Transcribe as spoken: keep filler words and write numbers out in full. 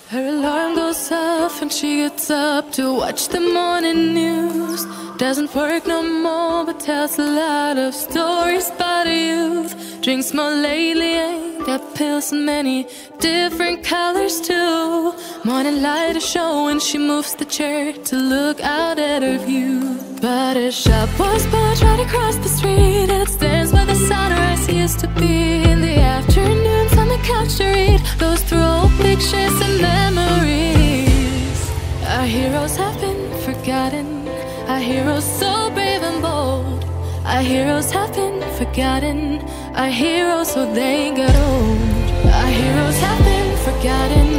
Her alarm goes off and she gets up to watch the morning news. Doesn't work no more but tells a lot of stories about her youth. Drinks more lately, ain't got pills in many different colors too. Morning light is showing, she moves the chair to look out at her view. But her shop was built right across the street, and it stands where the sunrise used to be. In the afternoons on the couch to read, goes through old pictures and memories. Our heroes have been forgotten, our heroes so brave and bold. Our heroes have been forgotten, our heroes so they got old. Our heroes have been forgotten,